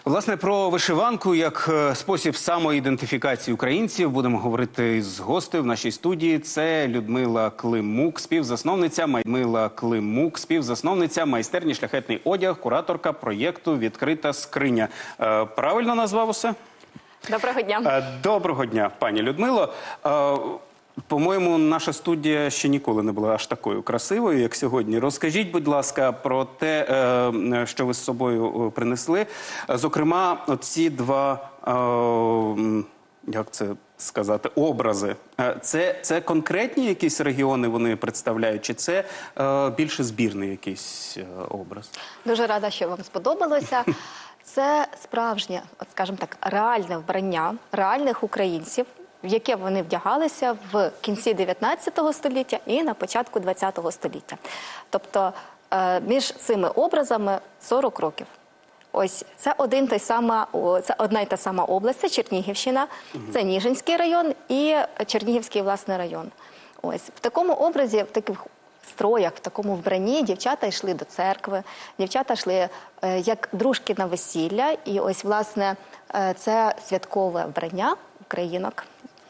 Власне, про вишиванку як спосіб самоідентифікації українців будемо говорити з гостею в нашій студії. Це Людмила Климук, співзасновниця майстерні «Шляхетний одяг», кураторка проєкту «Відкрита скриня». Правильно назвав усе? Доброго дня. Доброго дня, пані Людмило. По-моєму, наша студія ще ніколи не була аж такою красивою, як сьогодні. Розкажіть, будь ласка, про те, що ви з собою принесли. Зокрема, оці два, як це сказати, образи. Це конкретні якісь регіони вони представляють, чи це більше збірний якийсь образ? Дуже рада, що вам сподобалося. Це справжнє, скажімо так, реальне вбрання реальних українців, в яке вони вдягалися в кінці 19 століття і на початку 20 століття. Тобто між цими образами 40 років. Ось це одна й та сама область, це Чернігівщина, це Ніжинський район і Чернігівський, власне, район. Ось в такому образі, в таких строях, в такому вбранні дівчата йшли до церкви, дівчата йшли як дружки на весілля, і ось, власне, це святкове вбрання українок.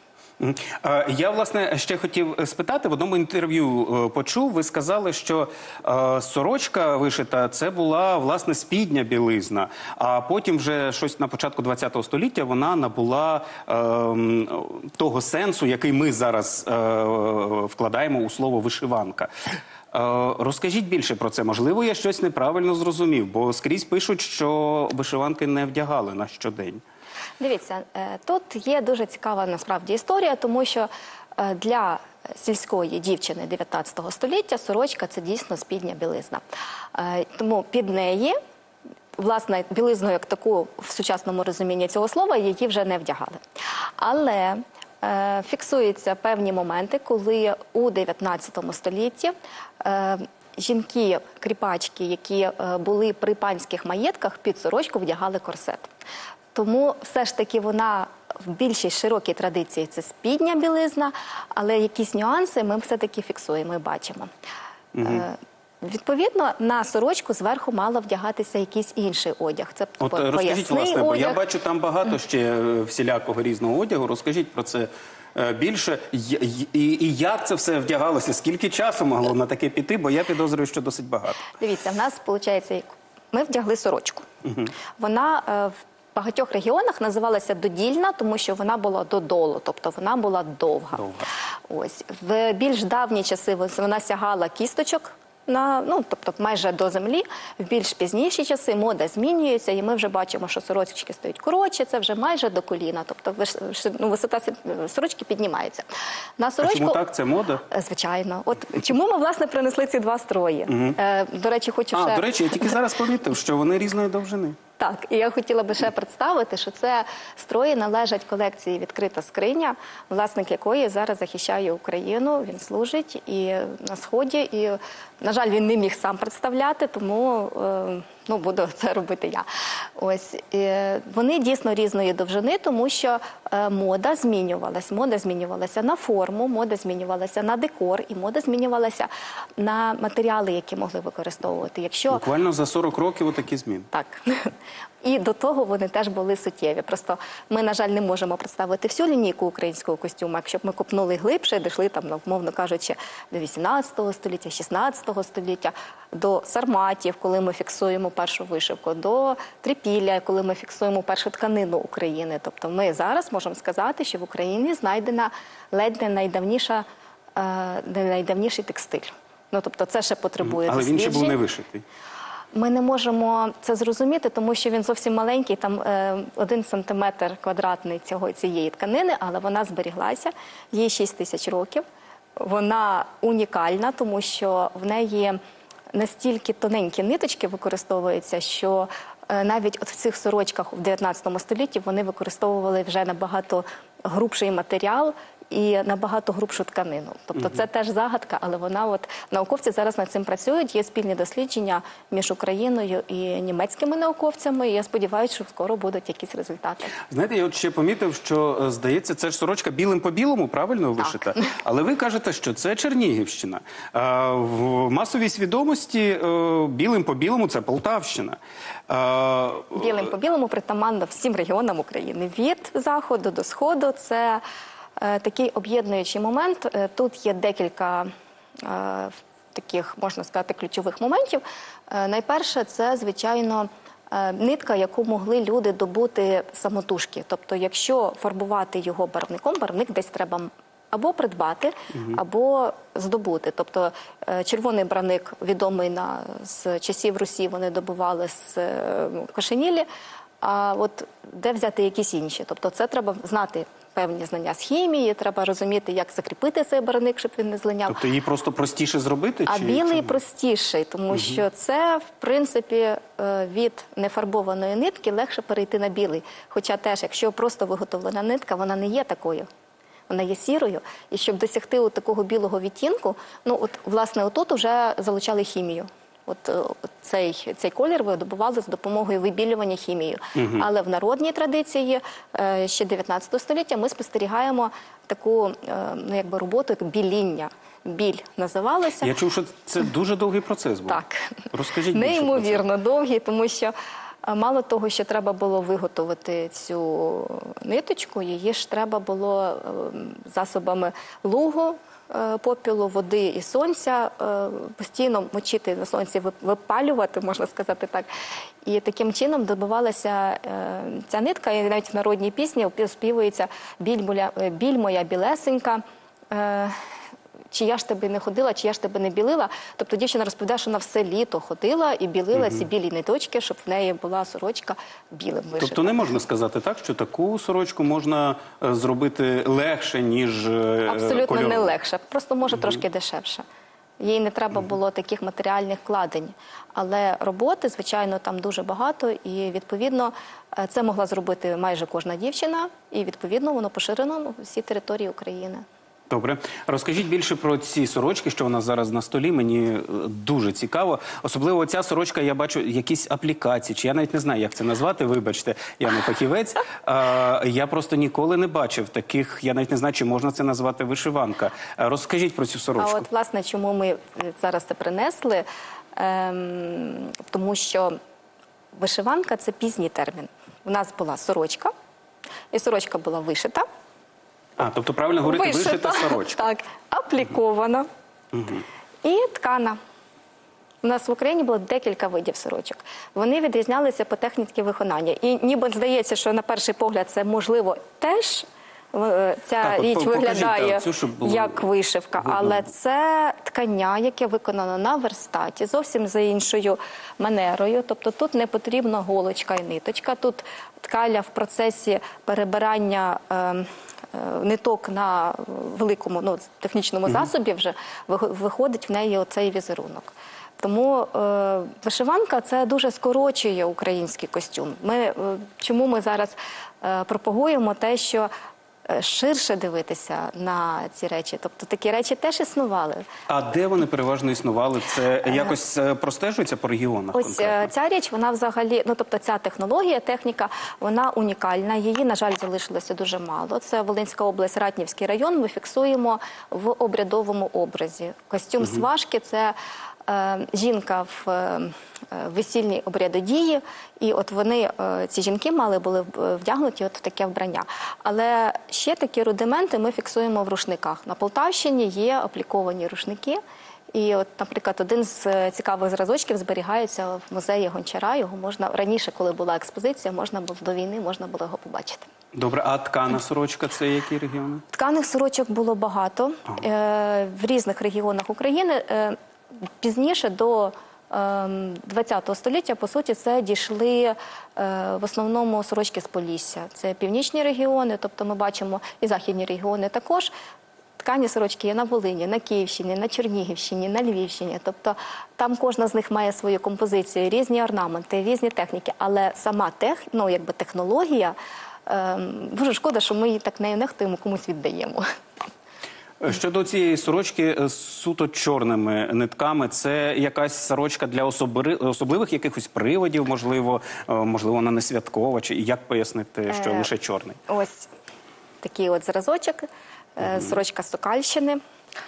Я, власне, ще хотів спитати, в одному інтерв'ю почув, ви сказали, що сорочка вишита – це була, власне, спідня білизна, а потім вже щось на початку ХХ століття вона набула того сенсу, який ми зараз вкладаємо у слово «вишиванка». Розкажіть більше про це. Можливо, я щось неправильно зрозумів, бо скрізь пишуть, що вишиванки не вдягали на щодень. Дивіться, тут є дуже цікава насправді історія, тому що для сільської дівчини 19 століття сорочка – це дійсно спідня білизна. Тому під неї, власне, білизну як таку в сучасному розумінні цього слова, її вже не вдягали. Але фіксуються певні моменти, коли у 19 столітті жінки, кріпачки, які були при панських маєтках, під сорочку вдягали корсет. Тому все ж таки вона в більшій широкій традиції це спідня білизна, але якісь нюанси ми все-таки фіксуємо і бачимо. Відповідно, на сорочку зверху мало вдягатися якийсь інший одяг. Це розкажіть, власне, бо я бачу там багато ще всілякого різного одягу. Розкажіть про це більше. І як це все вдягалося? Скільки часу могло на таке піти? Бо я підозрюю, що досить багато. Дивіться, в нас, виходить, ми вдягли сорочку. Вона в багатьох регіонах називалася додільна, тому що вона була додолу, тобто вона була довга. Ось. В більш давні часи вона сягала кісточок, тобто майже до землі. В більш пізніші часи мода змінюється, і ми вже бачимо, що сорочки стають коротші, це вже майже до коліна, тобто висота сорочки піднімається. А чому так? Це мода? Звичайно. От чому ми, власне, принесли ці два строї? До речі, до речі, я тільки зараз помітив, що вони різної довжини. Так, і я хотіла би ще представити, що це строї належать колекції «Відкрита скриня», власник якої зараз захищає Україну, він служить і на Сході, і, на жаль, він не міг сам представляти, тому буду це робити я. Ось, вони дійсно різної довжини, тому що мода змінювалась. Мода змінювалася на форму, мода змінювалася на декор, і мода змінювалася на матеріали, які могли використовувати. Буквально за 40 років отакі зміни. Так. І до того вони теж були суттєві. Просто ми, на жаль, не можемо представити всю лінійку українського костюму. Якщо б ми копнули глибше, дійшли, умовно кажучи, до 18 століття, 16 століття, до сарматів, коли ми фіксуємо першу вишивку, до трипілля, коли ми фіксуємо першу тканину України. Тобто ми зараз можемо сказати, що в Україні знайдена ледь не найдавніший текстиль. Тобто це ще потребує досліджень. Але він ще був не вишитий. Ми не можемо це зрозуміти, тому що він зовсім маленький, там 1 сантиметр квадратний цієї тканини, але вона зберіглася, їй 6 тисяч років. Вона унікальна, тому що в неї настільки тоненькі ниточки використовуються, що навіть от в цих сорочках в 19 столітті вони використовували вже набагато грубший матеріал і набагато грубшу тканину. Тобто це теж загадка, але науковці зараз над цим працюють. Є спільні дослідження між Україною і німецькими науковцями. І я сподіваюся, що скоро будуть якісь результати. Знаєте, я от ще помітив, що, здається, це ж сорочка білим по білому, правильно вишита? Але ви кажете, що це Чернігівщина. В масовій свідомості білим по білому це Полтавщина. Білим по білому притаманно всім регіонам України. Від заходу до сходу це такий об'єднуючий момент. Тут є декілька таких, можна сказати, ключових моментів. Найперше, це, звичайно, нитка, яку могли люди добути самотужки. Тобто, якщо фарбувати його барвником, барвник десь треба або придбати, або здобути. Тобто червоний барвник відомий з часів Русі, вони добували з кошенілі, а от де взяти якісь інші? Тобто це треба знати певні знання з хімії, треба розуміти, як закріпити цей барвник, щоб він не злиняв. Тобто її просто простіше зробити? А білий простіший, тому що це, в принципі, від нефарбованої нитки легше перейти на білий. Хоча теж, якщо просто виготовлена нитка, вона не є такою. Вона є сірою. І щоб досягти такого білого відтінку, власне, отут вже залучали хімію. Цей колір видобували з допомогою вибілювання хімією. Але в народній традиції ще 19 століття ми спостерігаємо таку роботу, як біління. Біль називалося. Я чув, що це дуже довгий процес був. Так. Розкажіть більше про це. Неймовірно довгий, тому що мало того, що треба було виготовити цю ниточку, її ж треба було засобами лугу, попілу, води і сонця постійно мочити на сонці, випалювати, можна сказати так. І таким чином добивалася ця нитка, і навіть в народній пісні співається «Біль моя білесенька», чи я ж тебе не ходила, чи я ж тебе не білила. Тобто дівчина розповідає, що вона все літо ходила і білила ці білі ниточки, щоб в неї була сорочка білим вишита. Тобто не можна сказати так, що таку сорочку можна зробити легше, ніж абсолютно кольорову? не легше, просто може трошки дешевше. Їй не треба було таких матеріальних вкладень. Але роботи, звичайно, там дуже багато, і, відповідно, це могла зробити майже кожна дівчина, і, відповідно, воно поширено на всій території України. Добре. Розкажіть більше про ці сорочки, що у нас зараз на столі. Мені дуже цікаво. Особливо ця сорочка, я бачу якісь аплікації, чи я навіть не знаю, як це назвати, вибачте, я не фахівець. Я просто ніколи не бачив таких, я навіть не знаю, чи можна це назвати вишиванка. Розкажіть про цю сорочку. А от, власне, чому ми зараз це принесли? Тому що вишиванка – це пізній термін. У нас була сорочка, і сорочка була вишита. Тобто правильно говорити вишита сорочка. Так, аплікована і ткана. У нас в Україні було декілька видів сорочок. Вони відрізнялися по техніці виконання. І ніби здається, що на перший погляд це можливо теж ця річ виглядає як вишивка, але це ткання, яке виконано на верстаті, зовсім за іншою манерою. Тобто тут не потрібна голочка і ниточка, тут ткаля в процесі перебирання ниток на великому технічному засобі вже виходить в неї оцей візерунок. Тому вишиванка – це дуже скорочує український костюм. Чому ми зараз пропагуємо те, що ширше дивитися на ці речі. Тобто такі речі теж існували. А де вони переважно існували? Це якось простежується по регіонах? Ось ця річ, вона взагалі, тобто ця технологія, техніка, вона унікальна. Її, на жаль, залишилося дуже мало. Це Волинська область, Ратнівський район. Ми фіксуємо в обрядовому образі. Костюм сважки – це жінка в весільній обрядодії, і от вони, ці жінки були вдягнуті в таке вбрання. Але ще такі рудименти ми фіксуємо в рушниках. На Полтавщині є апліковані рушники, і от, наприклад, один з цікавих зразочків зберігається в музеї Гончара. Його можна, раніше, коли була експозиція, до війни можна було його побачити. Добре, а ткана сорочка – це які регіони? Тканих сорочок було багато в різних регіонах України. Пізніше, до ХХ століття, по суті, це дійшли в основному сорочки з Полісся. Це північні регіони, тобто ми бачимо і західні регіони також. Ткані сорочки є на Волині, на Київщині, на Чернігівщині, на Львівщині. Тобто там кожна з них має свою композицію, різні орнаменти, різні техніки. Але сама технологія дуже шкода, що ми її так нею нехтуємо, комусь віддаємо. Щодо цієї сорочки з суто чорними нитками, це якась сорочка для особливих якихось приводів, можливо, вона не святкова, чи як пояснити, що лише чорний? Ось такий от зразочок, сорочка з Сокальщини.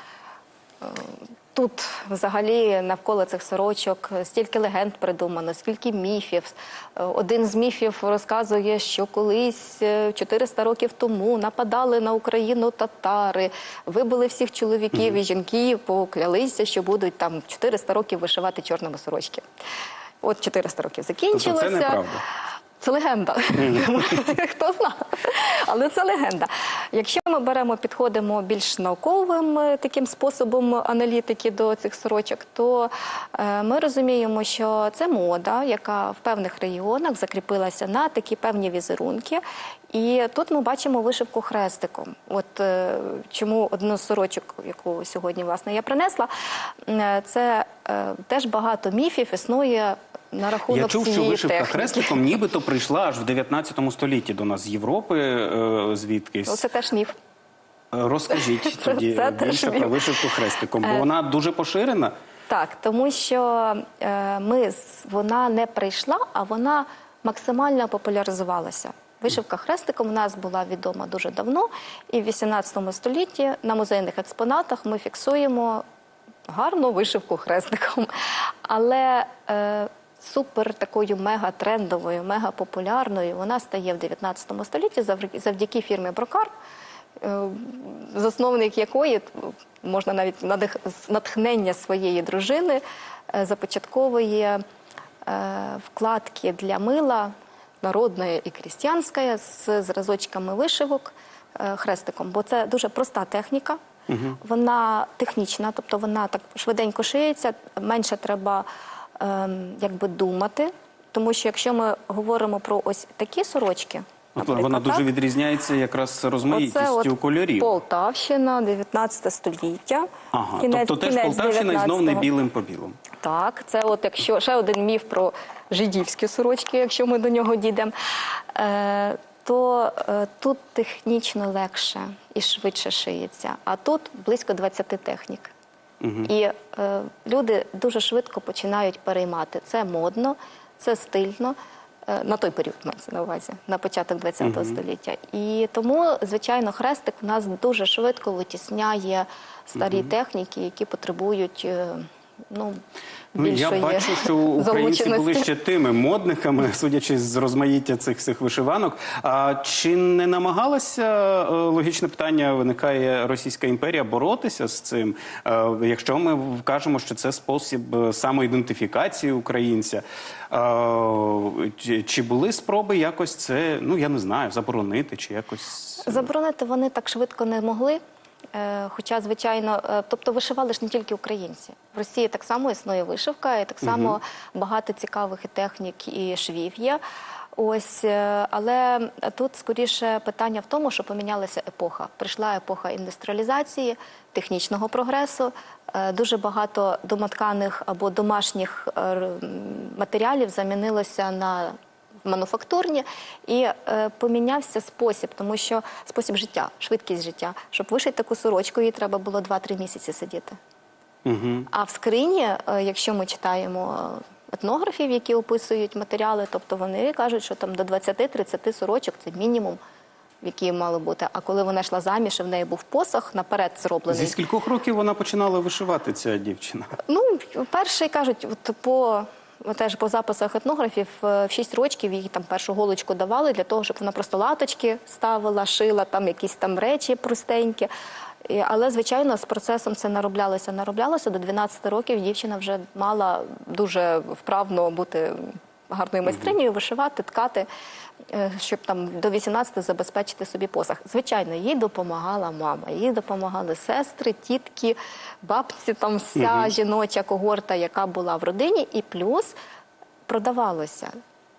Тут взагалі навколо цих сорочок стільки легенд придумано, скільки міфів. Один з міфів розказує, що колись 400 років тому нападали на Україну татари, вибили всіх чоловіків і жінки, поклялися, що будуть там 400 років вишивати чорними сорочки. От 400 років закінчилося. Тобто це неправда? Це легенда. Хто знає. Але це легенда. Якщо ми підходимо більш науковим таким способом аналітики до цих сорочок, то ми розуміємо, що це мода, яка в певних регіонах закріпилася на такі певні візерунки. І тут ми бачимо вишивку хрестиком. От чому одну з сорочок, яку сьогодні, власне, я принесла, це теж багато міфів існує на рахунок цієї техніки. Я чув, що вишивка хрестиком нібито прийшла аж в 19 столітті до нас з Європи, звідкись. Це теж міф. Розкажіть тоді більше про вишивку хрестиком, бо вона дуже поширена. Так, тому що вона не прийшла, а вона максимально популяризувалася. Вишивка хрестиком у нас була відома дуже давно, і в 18 столітті на музейних експонатах ми фіксуємо гарну вишивку хрестиком. Але супер такою мега-трендовою, мега-популярною вона стає в 19 столітті завдяки фірмі Брокар, засновник якої, можна навіть з натхнення своєї дружини, започатковує вкладки для мила народної і крістянської з зразочками вишивок хрестиком. Бо це дуже проста техніка, вона технічна, тобто вона так швиденько шиється, менше треба думати. Тому що якщо ми говоримо про ось такі сорочки, вона дуже відрізняється якраз розмаїтістю кольорів. Полтавщина, 19 століття. Ага, тобто теж Полтавщина і знов не білим по білому. Так, це от якщо ще один міф про жидівські сорочки, якщо ми до нього дійдемо, то тут технічно легше і швидше шиється, а тут близько 20 технік. І люди дуже швидко починають переймати. Це модно, це стильно. На той період мається на увазі, на початок ХХ століття. І тому, звичайно, хрестик у нас дуже швидко витісняє старі техніки, які потребують більшої Я бачу, що українці були ще тими модниками, судячи з розмаїття цих вишиванок. А чи не намагалася, логічне питання виникає, Російська імперія боротися з цим? Якщо ми кажемо, що це спосіб самоідентифікації українця, чи були спроби якось це, я не знаю, заборонити чи якось? Заборонити вони так швидко не могли. Хоча, звичайно, тобто вишивали ж не тільки українці. В Росії так само існує вишивка, і так само багато цікавих і технік, і швів є. Ось, але тут скоріше питання в тому, що помінялася епоха. Прийшла епоха індустріалізації, технічного прогресу. Дуже багато домотканих або домашніх матеріалів замінилося на мануфактурні, і помінявся спосіб, тому що спосіб життя, швидкість життя. Щоб вишити таку сорочку, їй треба було 2-3 місяці сидіти. А в скрині, якщо ми читаємо етнографів, які описують матеріали, тобто вони кажуть, що там до 20-30 сорочок – це мінімум, які мали бути. А коли вона йшла заміж, і в неї був посох наперед зроблений. Зі скількох років вона починала вишивати, ця дівчина? Перший, кажуть, теж по записах етнографів, в 6 років їй там першу голочку давали для того, щоб вона просто латочки ставила, шила там якісь там речі простенькі. Але, звичайно, з процесом це нароблялося. До 12 років дівчина вже мала дуже вправно бути гарною майстринею, вишивати, ткати, щоб там до 18 забезпечити собі посаг. Звичайно, їй допомагала мама, їй допомагали сестри, тітки, бабці, там вся жіноча когорта, яка була в родині, і плюс продавалося.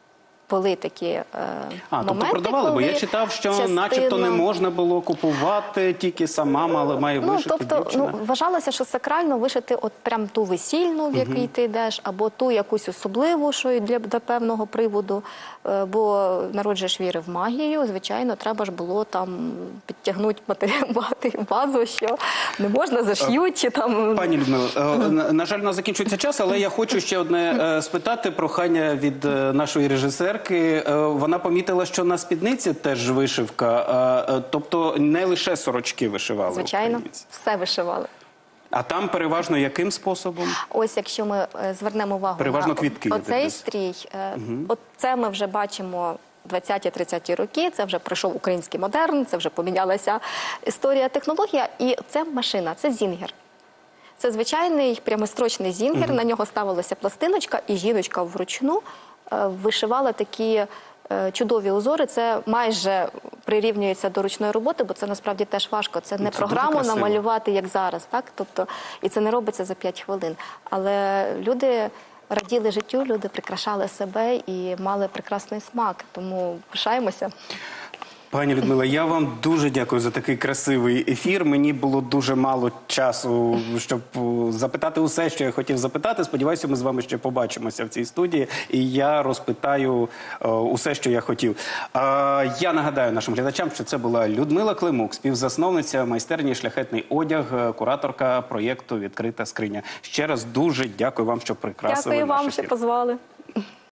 були такі Тобто моменти, продавали, бо я коли читав, що частина- начебто не можна було купувати, тільки сама має вишити дівчина. Вважалося, що сакрально вишити от прям ту весільну, в якій ти йдеш, або ту якусь особливу, що й для певного приводу, бо народжуєш віри в магію, звичайно, треба ж було там підтягнути базу, що не можна, заш'ють, чи там... Пані Людмило, на жаль, у нас закінчується час, але я хочу ще одне спитати, прохання від нашої режисерки. Вона помітила, що на спідниці теж вишивка, тобто не лише сорочки вишивали. Звичайно, українці. все вишивали. А там переважно яким способом? Ось якщо ми звернемо увагу Переважно на квітки, я оцей дивлюсь. стрій, от це ми вже бачимо 20-30 роки, це вже пройшов український модерн, це вже помінялася історія, технологія, і це машина, це зінгер. Це звичайний прямострочний зінгер, на нього ставилася пластиночка, і жіночка вручну вишивала такі чудові узори. Це майже прирівнюється до ручної роботи, бо це насправді теж важко. Це не Це програму дуже красиво. намалювати, як зараз, так? Тобто, і це не робиться за 5 хвилин. Але люди раділи життю, люди прикрашали себе і мали прекрасний смак. Тому пишаємося. Пані Людмила, я вам дуже дякую за такий красивий ефір. Мені було дуже мало часу, щоб запитати усе, що я хотів запитати. Сподіваюся, ми з вами ще побачимося в цій студії, і я розпитаю усе, що я хотів. Я нагадаю нашим глядачам, що це була Людмила Климук, співзасновниця майстерні «Шляхетний одяг», кураторка проєкту «Відкрита скриня». Ще раз дуже дякую вам, що прикрасили Дякую наш вам, ефір. що позвали.